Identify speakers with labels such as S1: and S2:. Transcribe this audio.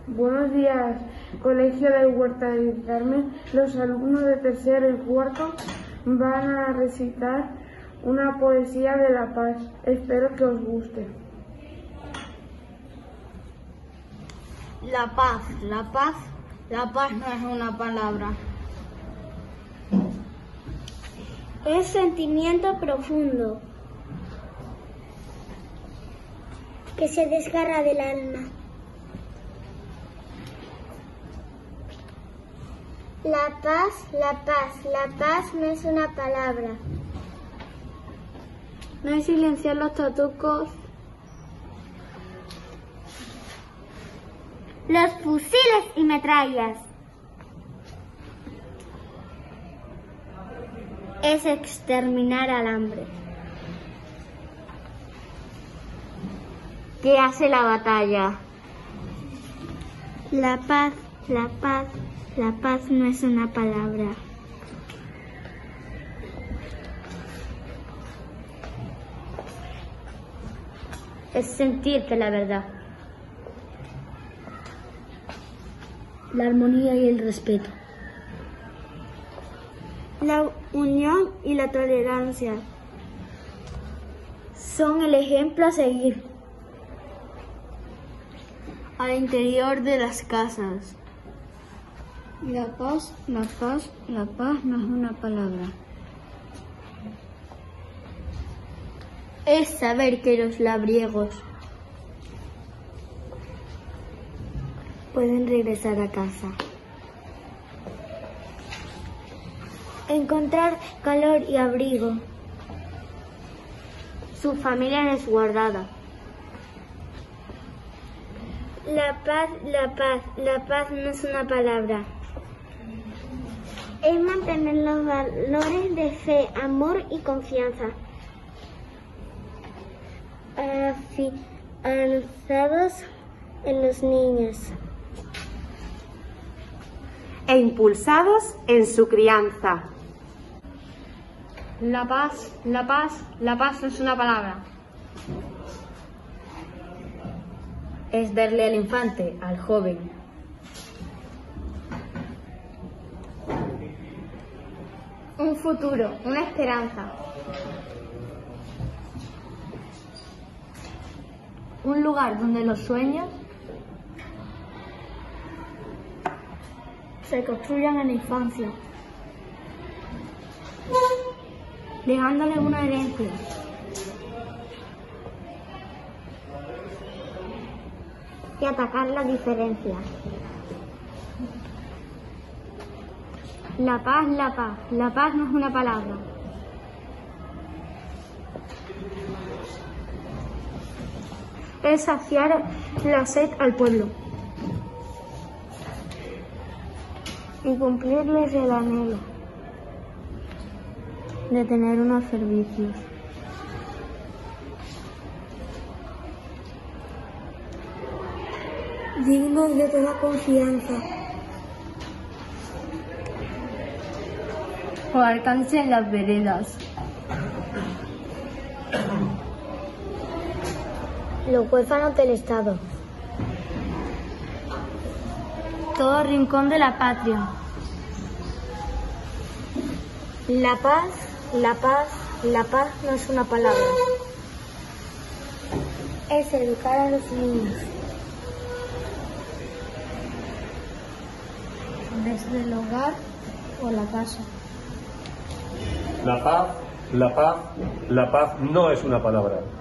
S1: Buenos días, Colegio de Huerta del Carmen. Los alumnos de tercero y cuarto van a recitar una poesía de La Paz. Espero que os guste.
S2: La paz, la paz, la paz no es una palabra.
S3: Es sentimiento profundo que se desgarra del alma. La paz, la paz, la paz no es una palabra.
S2: No es silenciar los tatucos,
S3: los fusiles y metrallas. Es exterminar al hambre.
S2: ¿Qué hace la batalla?
S3: La paz, la paz, la paz no es una palabra.
S2: Es sentirte la verdad.
S3: La armonía y el respeto. La unión y la tolerancia
S2: son el ejemplo a seguir al interior de las casas. La paz, la paz, la paz no es una palabra. Es saber que los labriegos
S3: pueden regresar a casa. Encontrar calor y abrigo.
S2: Su familia resguardada.
S3: La paz, la paz, la paz no es una palabra. Es mantener los valores de fe, amor y confianza afianzados en los niños
S4: e impulsados en su crianza.
S2: La paz, la paz, la paz no es una palabra. Es darle al infante, al joven, un futuro, una esperanza, un lugar donde los sueños se construyan en la infancia, dejándole una herencia.
S3: Y atacar la diferencia.
S2: La paz, la paz, la paz no es una palabra. Es saciar la sed al pueblo y cumplirles el anhelo de tener unos servicios
S3: dignos de toda confianza,
S2: o alcance en las veredas.
S3: Los huérfanos del Estado.
S2: Todo rincón de la patria.
S3: La paz, la paz, la paz no es una palabra. Es educar a los niños.
S2: Desde el hogar o la casa.
S5: La paz, la paz, la paz no es una palabra.